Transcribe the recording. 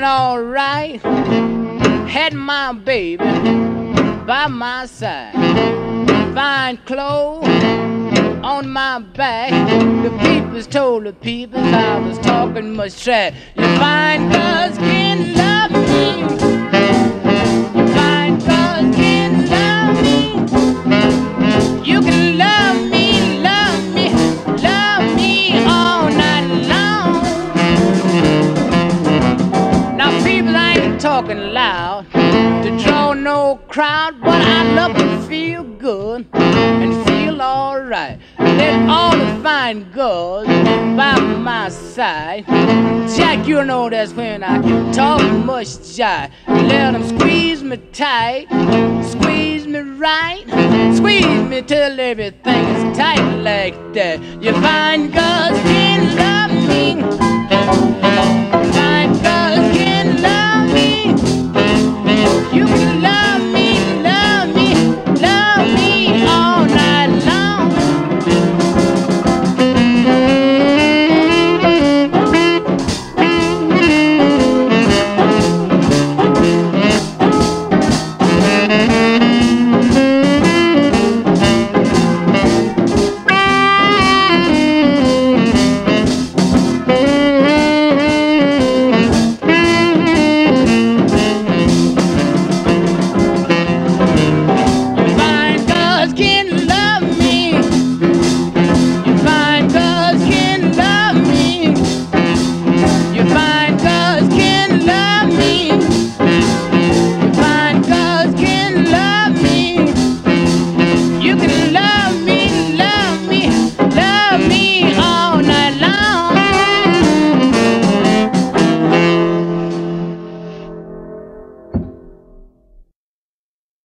alright. Had my baby by my side. Fine clothes on my back. The peoples told the peoples I was talking much trash. You fine girls can love me. You fine girls can love me. You can love me, love me, love me all night long. Now people, I ain't talking loud to draw no crowd, but I love to feel good and feel alright. Let all the fine girls by my side. Jack, you know that's when I talk much jive. Let them squeeze me tight, squeeze me right, squeeze me till everything is tight like that. You fine girls can love me.